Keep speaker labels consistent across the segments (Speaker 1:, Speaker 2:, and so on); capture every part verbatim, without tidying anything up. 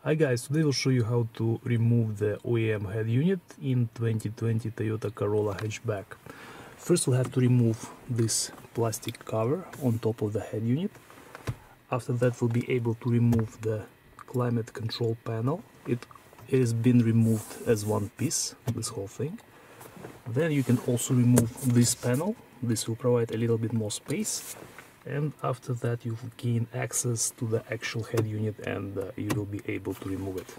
Speaker 1: Hi guys, today we'll show you how to remove the O E M head unit in twenty twenty Toyota Corolla hatchback. First we'll have to remove this plastic cover on top of the head unit. After that we'll be able to remove the climate control panel. It, it has been removed as one piece, this whole thing. Then you can also remove this panel. This will provide a little bit more space. And after that you will gain access to the actual head unit and uh, you will be able to remove it.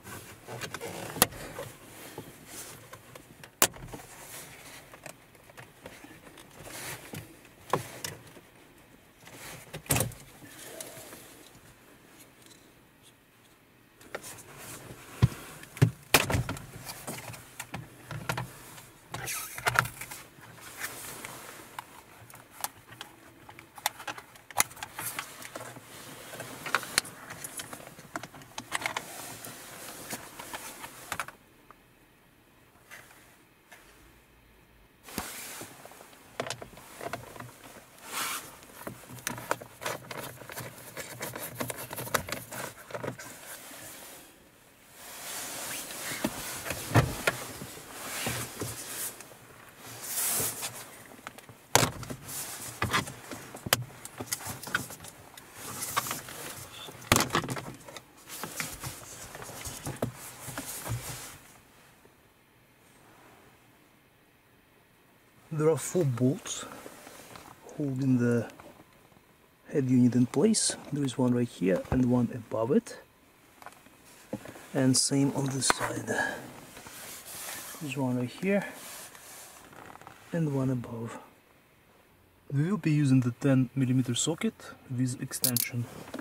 Speaker 1: There are four bolts holding the head unit in place. There is one right here and one above it. And same on this side. There's one right here and one above. We will be using the ten millimeter socket with extension.